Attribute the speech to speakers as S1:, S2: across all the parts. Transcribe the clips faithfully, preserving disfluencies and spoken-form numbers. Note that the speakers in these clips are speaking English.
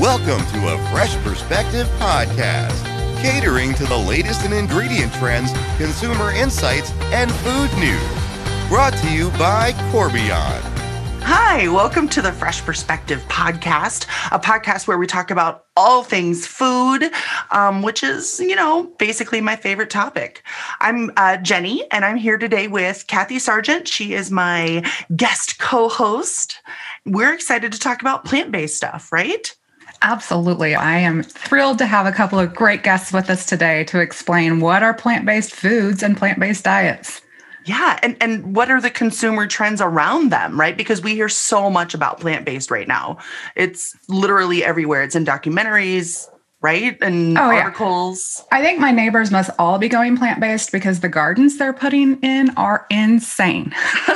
S1: Welcome to a Fresh Perspective podcast, catering to the latest in ingredient trends, consumer insights, and food news. Brought to you by Corbion.
S2: Hi, welcome to the Fresh Perspective podcast, a podcast where we talk about all things food, um, which is, you know, basically my favorite topic. I'm uh, Jenny, and I'm here today with Kathy Sargent. She is my guest co-host. We're excited to talk about plant-based stuff, right?
S3: Absolutely. I am thrilled to have a couple of great guests with us today to explain what are plant-based foods and plant-based diets.
S2: Yeah. And, and what are the consumer trends around them, right? Because we hear so much about plant-based right now. It's literally everywhere. It's in documentaries, right? And
S3: oh,
S2: articles.
S3: Yeah. I think my neighbors must all be going plant-based because the gardens they're putting in are insane.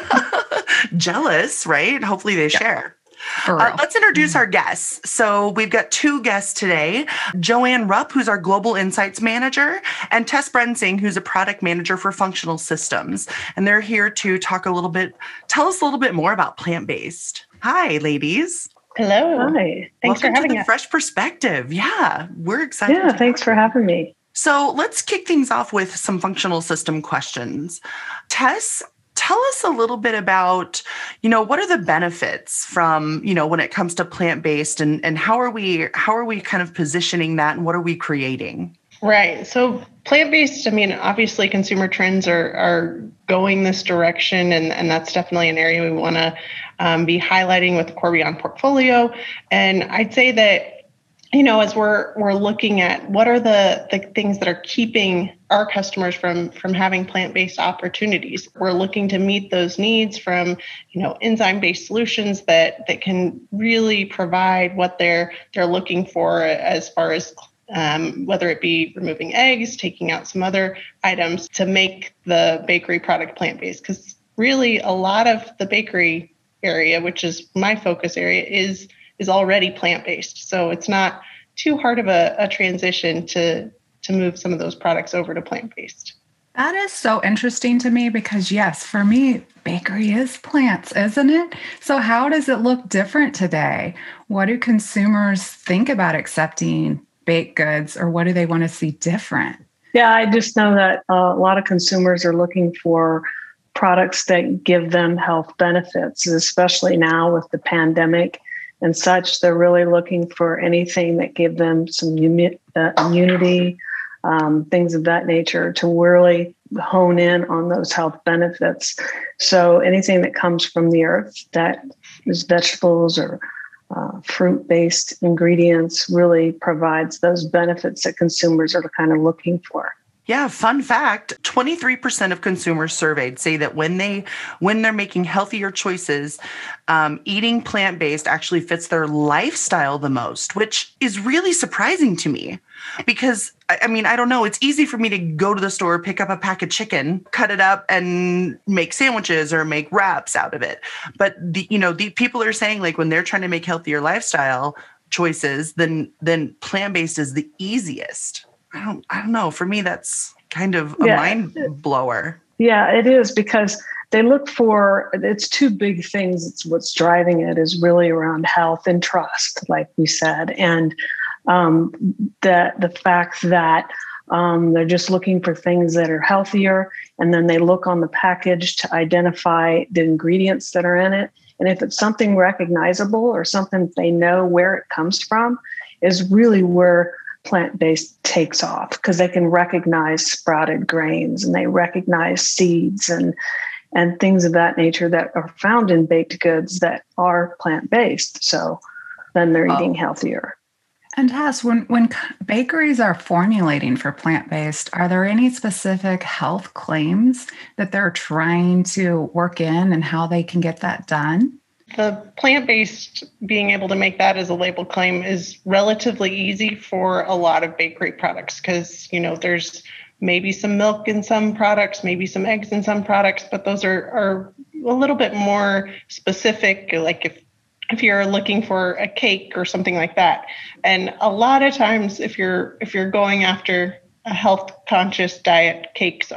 S2: Jealous, right? Hopefully they
S3: yeah.
S2: share. Uh, let's introduce our guests. So we've got two guests today, Joanne Rupp, who's our Global Insights Manager, and Tess Brensing, who's a Product Manager for Functional Systems. And they're here to talk a little bit, tell us a little bit more about plant-based. Hi, ladies.
S4: Hello. Hi. Thanks
S2: Welcome
S4: for having
S2: to the
S4: us.
S2: Fresh Perspective. Yeah, we're excited.
S4: Yeah, thanks for having me.
S2: So let's kick things off with some functional system questions. Tess, tell us a little bit about, you know, what are the benefits from, you know, when it comes to plant-based and, and how are we, how are we kind of positioning that and what are we creating?
S4: Right. So plant-based, I mean, obviously consumer trends are, are going this direction and, and that's definitely an area we want to um, be highlighting with the Corbion portfolio. And I'd say that, you know, as we're we're looking at what are the, the things that are keeping our customers from from having plant-based opportunities, we're looking to meet those needs from, you know, enzyme-based solutions that that can really provide what they're they're looking for as far as um, whether it be removing eggs, taking out some other items to make the bakery product plant-based. Because really, a lot of the bakery area, which is my focus area, is is already plant-based. So it's not too hard of a, a transition to, to move some of those products over to plant-based.
S3: That is so interesting to me because, yes, for me, bakery is plants, isn't it? So how does it look different today? What do consumers think about accepting baked goods or what do they want to see different?
S5: Yeah, I just know that uh, a lot of consumers are looking for products that give them health benefits, especially now with the pandemic and such. They're really looking for anything that give them some uni- uh, immunity, um, things of that nature to really hone in on those health benefits. So anything that comes from the earth that is vegetables or uh, fruit-based ingredients really provides those benefits that consumers are kind of looking for.
S2: Yeah, fun fact, twenty-three percent of consumers surveyed say that when they when they're making healthier choices, um, eating plant-based actually fits their lifestyle the most, which is really surprising to me because, I mean, I don't know, it's easy for me to go to the store, pick up a pack of chicken, cut it up and make sandwiches or make wraps out of it. But, the you know, the people are saying like when they're trying to make healthier lifestyle choices, then then plant-based is the easiest. I don't, I don't know. For me, that's kind of a yeah. mind blower.
S5: Yeah, it is because they look for, it's two big things. It's what's driving it is really around health and trust, like we said. And um, that the fact that um, they're just looking for things that are healthier. And then they look on the package to identify the ingredients that are in it. And if it's something recognizable or something they know where it comes from is really where plant-based takes off because they can recognize sprouted grains and they recognize seeds and and things of that nature that are found in baked goods that are plant-based. So then they're oh. eating healthier.
S3: And Tess, when, when bakeries are formulating for plant-based, are there any specific health claims that they're trying to work in and how they can get that done?
S4: The plant-based, being able to make that as a label claim is relatively easy for a lot of bakery products because, you know, there's maybe some milk in some products, maybe some eggs in some products, but those are, are a little bit more specific, like if if you're looking for a cake or something like that. And a lot of times if you're if you're going after a health conscious diet, cakes aren't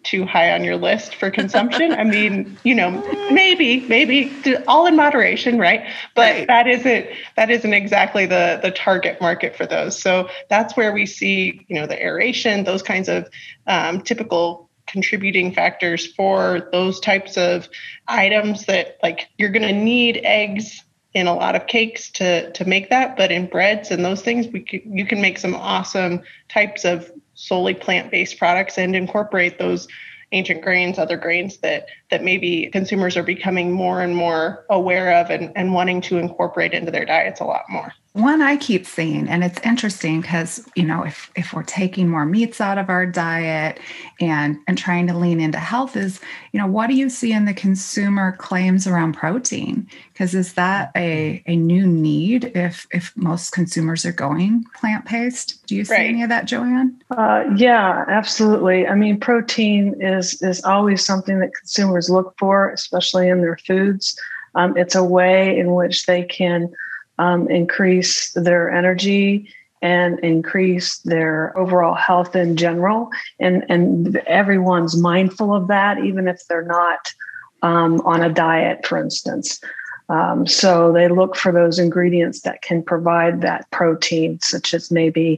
S4: too high on your list for consumption. I mean, you know, maybe, maybe all in moderation, right? But right. that isn't that isn't exactly the the target market for those. So that's where we see, you know, the aeration, those kinds of um, typical contributing factors for those types of items that, like, you're going to need eggs in a lot of cakes to to make that, but in breads and those things, we can, you can make some awesome types of solely plant-based products and incorporate those ancient grains, other grains that that maybe consumers are becoming more and more aware of and, and wanting to incorporate into their diets a lot more.
S3: One I keep seeing, and it's interesting because, you know, if, if we're taking more meats out of our diet and, and trying to lean into health is, you know, what do you see in the consumer claims around protein? Because is that a, a new need if, if most consumers are going plant-based? Do you see right. any of that, Joanne?
S5: Uh, yeah, absolutely. I mean, protein is, is always something that consumers look for, especially in their foods. Um, it's a way in which they can Um, increase their energy and increase their overall health in general. And, and everyone's mindful of that, even if they're not um, on a diet, for instance. Um, so they look for those ingredients that can provide that protein, such as maybe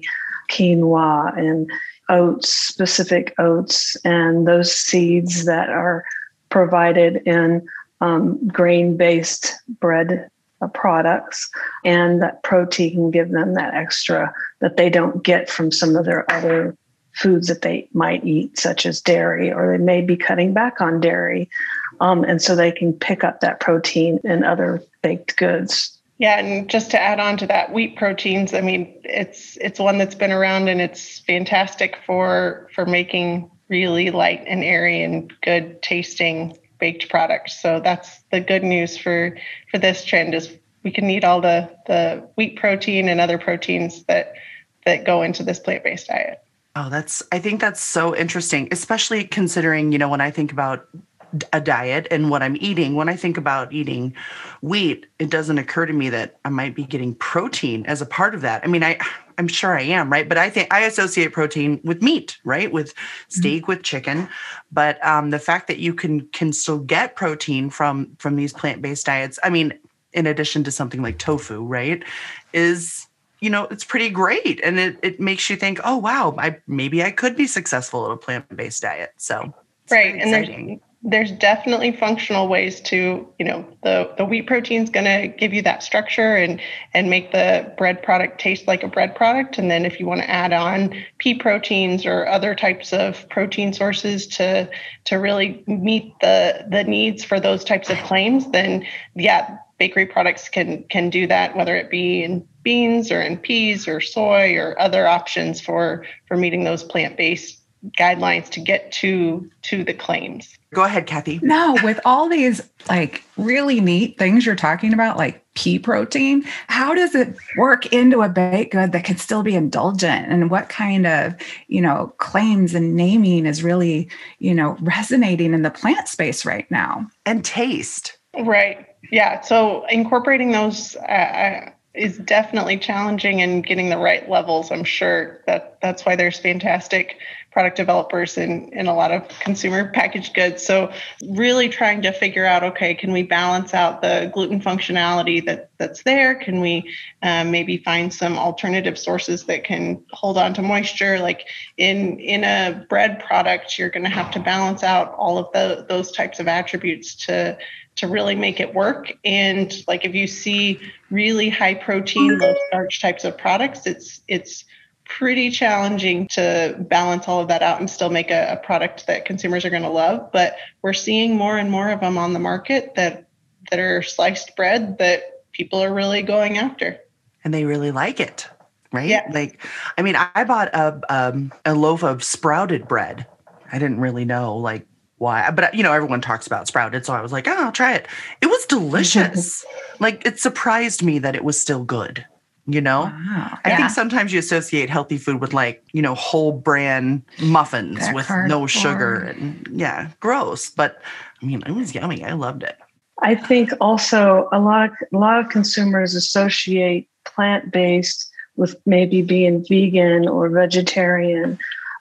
S5: quinoa and oats, specific oats, and those seeds that are provided in um, grain-based bread products, and that protein can give them that extra that they don't get from some of their other foods that they might eat, such as dairy, or they may be cutting back on dairy. Um, and so they can pick up that protein in other baked goods.
S4: Yeah, and just to add on to that, wheat proteins, I mean, it's it's one that's been around and it's fantastic for for making really light and airy and good tasting baked products. So that's the good news for, for this trend is we can eat all the, the wheat protein and other proteins that that go into this plant-based diet.
S2: Oh, that's, I think that's so interesting, especially considering, you know, when I think about a diet and what I'm eating, when I think about eating wheat, it doesn't occur to me that I might be getting protein as a part of that. I mean, I, I'm sure I am, right? But I think I associate protein with meat, right? With steak, mm-hmm. with chicken. But um, the fact that you can can still get protein from from these plant-based diets, I mean, in addition to something like tofu, right, is, you know, it's pretty great. And it, it makes you think, oh, wow, I maybe I could be successful at a plant-based diet. So it's
S4: right. And there's, there's definitely functional ways to, you know, the, the wheat protein is going to give you that structure and, and make the bread product taste like a bread product. And then if you want to add on pea proteins or other types of protein sources to, to really meet the, the needs for those types of claims, then yeah, bakery products can, can do that, whether it be in beans or in peas or soy or other options for, for meeting those plant-based guidelines to get to, to the claims.
S2: Go ahead, Kathy.
S3: No, with all these like really neat things you're talking about, like pea protein, how does it work into a baked good that can still be indulgent? And what kind of, you know, claims and naming is really, you know, resonating in the plant space right now?
S2: And taste.
S4: Right. Yeah. So incorporating those uh, is definitely challenging and getting the right levels. I'm sure that that's why there's fantastic product developers in, in a lot of consumer packaged goods. So really trying to figure out, okay, can we balance out the gluten functionality that that's there? Can we um, maybe find some alternative sources that can hold on to moisture? Like in, in a bread product, you're going to have to balance out all of the, those types of attributes to to really make it work. And like if you see really high protein, low starch types of products, it's it's pretty challenging to balance all of that out and still make a, a product that consumers are going to love. But we're seeing more and more of them on the market that that are sliced bread that people are really going after.
S2: And they really like it, right?
S4: Yeah.
S2: Like, I mean, I bought a um, a loaf of sprouted bread. I didn't really know, like, why, but you know, everyone talks about sprouted. So I was like, oh, I'll try it. It was delicious. Like, it surprised me that it was still good. You know,
S3: wow.
S2: I
S3: yeah.
S2: think sometimes you associate healthy food with like, you know, whole bran muffins
S3: That
S2: with
S3: cardboard.
S2: no sugar and yeah, gross. But I mean, it was yummy. I loved it.
S5: I think also a lot of, a lot of consumers associate plant-based with maybe being vegan or vegetarian.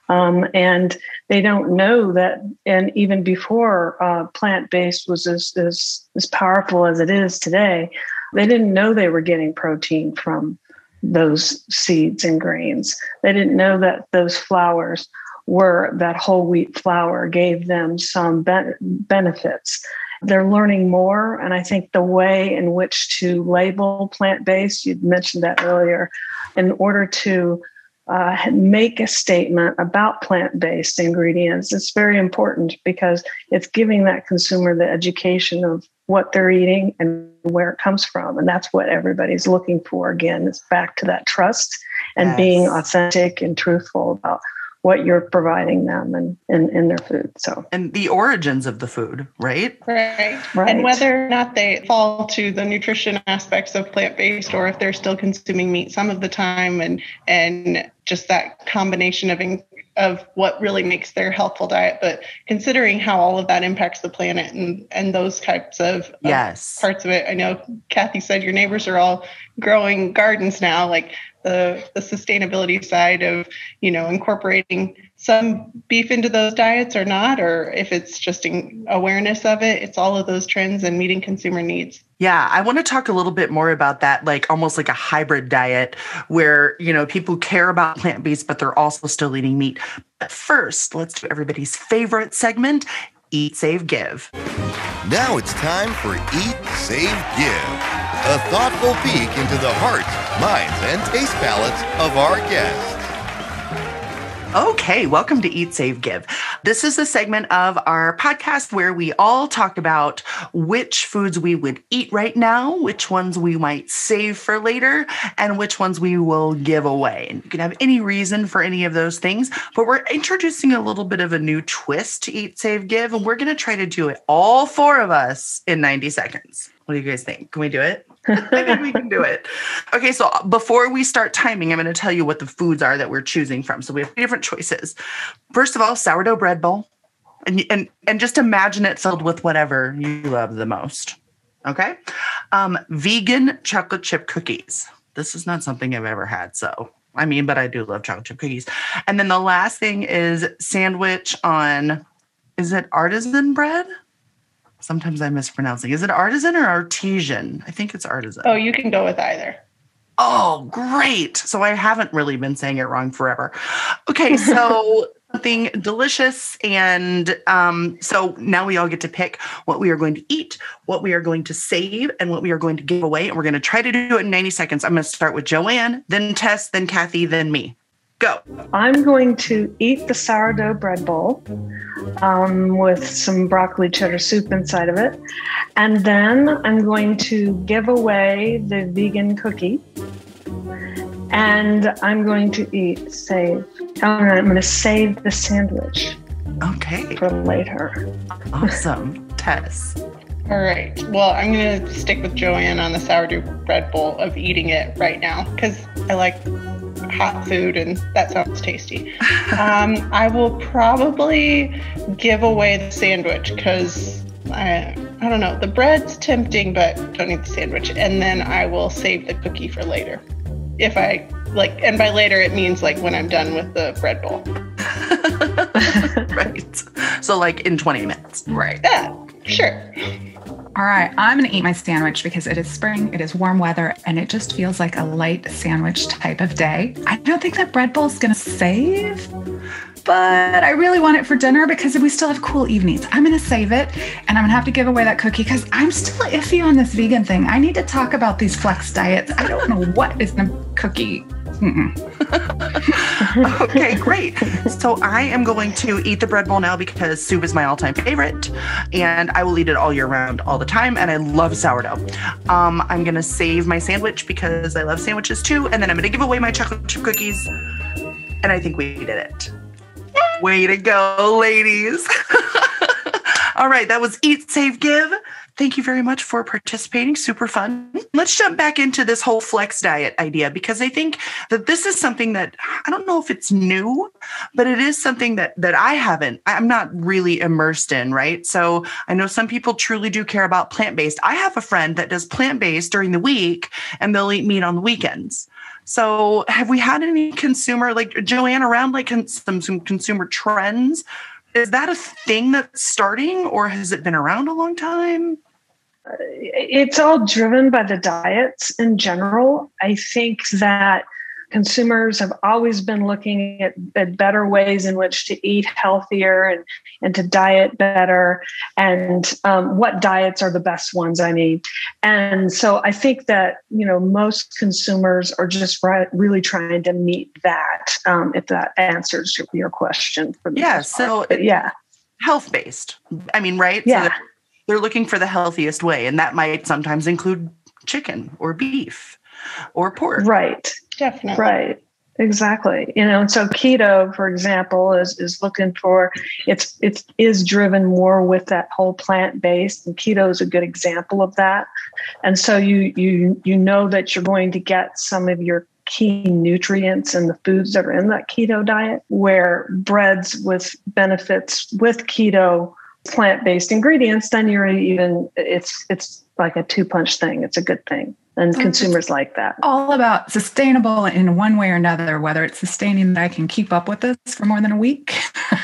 S5: Um, and they don't know that, and even before uh, plant-based was as, as, as powerful as it is today, they didn't know they were getting protein from those seeds and grains. They didn't know that those flours were, that whole wheat flour gave them some ben- benefits. They're learning more, and I think the way in which to label plant-based, you mentioned that earlier, in order to Uh, make a statement about plant-based ingredients. It's very important because it's giving that consumer the education of what they're eating and where it comes from. And that's what everybody's looking for. Again, it's back to that trust and
S2: Yes.
S5: being authentic and truthful about what you're providing them and in, in their food. So,
S2: And the origins of the food, right?
S4: Right.
S5: Right.
S4: And whether or not they fall to the nutrition aspects of plant-based or if they're still consuming meat some of the time, and and just that combination of in, of what really makes their healthful diet, but considering how all of that impacts the planet and, and those types of, of
S2: Yes.
S4: parts of it. I know Kathy said your neighbors are all growing gardens now, like the, the sustainability side of, you know, incorporating some beef into those diets or not, or if it's just in awareness of it, it's all of those trends and meeting consumer needs.
S2: Yeah, I want to talk a little bit more about that, like almost like a hybrid diet where, you know, people care about plant-based, but they're also still eating meat. But first, let's do everybody's favorite segment, Eat, Save, Give.
S1: Now it's time for Eat, Save, Give, a thoughtful peek into the hearts, minds, and taste palates of our guests.
S2: Okay, welcome to Eat, Save, Give. This is the segment of our podcast where we all talk about which foods we would eat right now, which ones we might save for later, and which ones we will give away. And you can have any reason for any of those things, but we're introducing a little bit of a new twist to Eat, Save, Give, and we're going to try to do it, all four of us, in ninety seconds. What do you guys think? Can we do it? I think we can do it. Okay, so before we start timing, I'm going to tell you what the foods are that we're choosing from. So we have three different choices. First of all, sourdough bread bowl. And, and, and just imagine it filled with whatever you love the most. Okay? Um, vegan chocolate chip cookies. This is not something I've ever had, so I mean, but I do love chocolate chip cookies. And then the last thing is sandwich on, is it artisan bread? Sometimes I'm mispronouncing. Is it artisan or artesian? I think it's artisan.
S4: Oh, you can go with either.
S2: Oh, great. So I haven't really been saying it wrong forever. Okay, so something delicious. And um, so now we all get to pick what we are going to eat, what we are going to save, and what we are going to give away. And we're going to try to do it in ninety seconds. I'm going to start with Joanne, then Tess, then Kathy, then me. Go.
S5: I'm going to eat the sourdough bread bowl um, with some broccoli cheddar soup inside of it. And then I'm going to give away the vegan cookie. And I'm going to eat, save. I'm going to save the sandwich.
S2: Okay.
S5: For later.
S2: Awesome. Tess.
S4: All right. Well, I'm going to stick with Joanne on the sourdough bread bowl of eating it right now because I like hot food and that sounds tasty. Um, I will probably give away the sandwich because I, I don't know, the bread's tempting, but don't need the sandwich. And then I will save the cookie for later. If I like, and by later it means like when I'm done with the bread bowl.
S2: Right. So like in twenty minutes.
S3: Right.
S4: Yeah, sure.
S3: All right, I'm going to eat my sandwich because it is spring, it is warm weather, and it just feels like a light sandwich type of day. I don't think that bread bowl is going to save, but I really want it for dinner because we still have cool evenings. I'm going to save it, and I'm going to have to give away that cookie because I'm still iffy on this vegan thing. I need to talk about these flex diets. I don't know what is in the cookie.
S2: Okay, great. So I am going to eat the bread bowl now because soup is my all-time favorite, and I will eat it all year round, all the time, and I love sourdough. Um, I'm going to save my sandwich because I love sandwiches too, and then I'm going to give away my chocolate chip cookies, and I think we did it. Way to go, ladies. All right, that was Eat, Save, Give. Thank you very much for participating. Super fun. Let's jump back into this whole flex diet idea, because I think that this is something that I don't know if it's new, but it is something that that I haven't, I'm not really immersed in, right? So I know some people truly do care about plant-based. I have a friend that does plant-based during the week and they'll eat meat on the weekends. So have we had any consumer, like Joanne, around like some, some consumer trends? Is that a thing that's starting, or has it been around a long time?
S5: It's all driven by the diets in general. I think that consumers have always been looking at, at better ways in which to eat healthier and, and to diet better, and um, what diets are the best ones, I mean. And so I think that, you know, most consumers are just right, really trying to meet that, um, if that answers your, your question. For the
S2: yeah, so
S5: but yeah.
S2: Health-based. I mean, right?
S5: Yeah.
S2: So they're, they're looking for the healthiest way, and that might sometimes include chicken or beef or pork.
S5: Right.
S4: Definitely.
S5: Right. Exactly. You know, and so keto, for example, is is looking for, it's it is driven more with that whole plant-based, and keto is a good example of that. And so you you you know that you're going to get some of your key nutrients in the foods that are in that keto diet, where breads with benefits with keto plant-based ingredients, then you're even, it's it's like a two-punch thing. It's a good thing. And consumers like that.
S3: All about sustainable in one way or another, whether it's sustaining that I can keep up with this for more than a week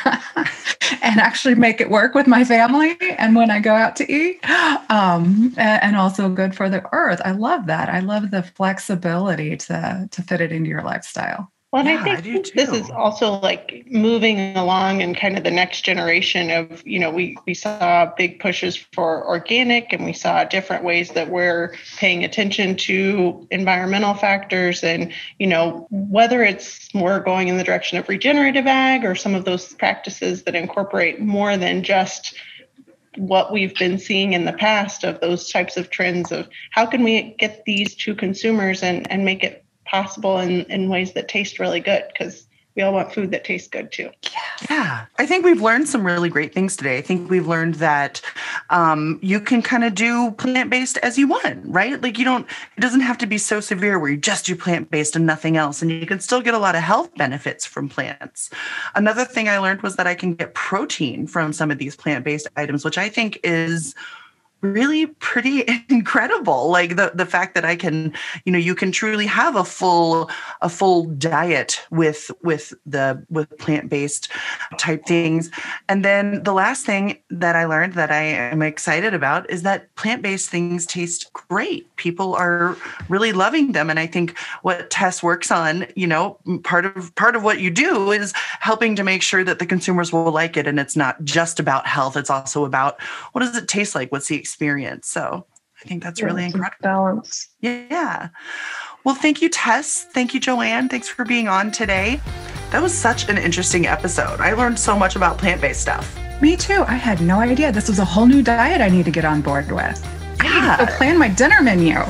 S3: and actually make it work with my family and when I go out to eat, um, and also good for the earth. I love that. I love the flexibility to, to fit it into your lifestyle.
S4: Well, and
S2: yeah,
S4: I think I this is also like moving along and kind of the next generation of, you know, we, we saw big pushes for organic, and we saw different ways that we're paying attention to environmental factors, and, you know, whether it's more going in the direction of regenerative ag or some of those practices that incorporate more than just what we've been seeing in the past of those types of trends of how can we get these to consumers and, and make it possible in, in ways that taste really good, because we all want food that tastes good too.
S2: Yeah. yeah. I think we've learned some really great things today. I think we've learned that um, you can kind of do plant-based as you want, right? Like you don't, it doesn't have to be so severe where you just do plant-based and nothing else. And you can still get a lot of health benefits from plants. Another thing I learned was that I can get protein from some of these plant-based items, which I think is really pretty incredible. Like the, the fact that I can, you know, you can truly have a full, a full diet with, with the, with plant-based type things. And then the last thing that I learned that I am excited about is that plant-based things taste great. People are really loving them. And I think what Tess works on, you know, part of, part of what you do is helping to make sure that the consumers will like it. And it's not just about health. It's also about what does it taste like? What's the experience. So I think that's
S5: yeah,
S2: really incredible.
S5: Balance.
S2: Yeah. Well, thank you, Tess. Thank you, Joanne. Thanks for being on today. That was such an interesting episode. I learned so much about plant-based stuff.
S3: Me too. I had no idea. This was a whole new diet I need to get on board with.
S2: Yeah.
S3: I need to plan my dinner menu.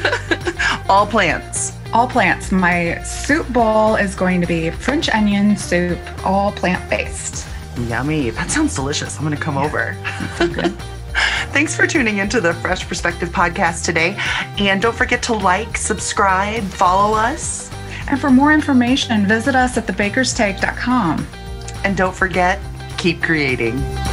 S2: All plants.
S3: All plants. My soup bowl is going to be French onion soup, all plant-based.
S2: Yummy. That sounds delicious. I'm going to come
S3: yeah.
S2: over.
S3: So good.
S2: Thanks for tuning into the Fresh Perspective podcast today. And don't forget to like, subscribe, follow us.
S3: And for more information, visit us at the bakers take dot com.
S2: And don't forget, keep creating.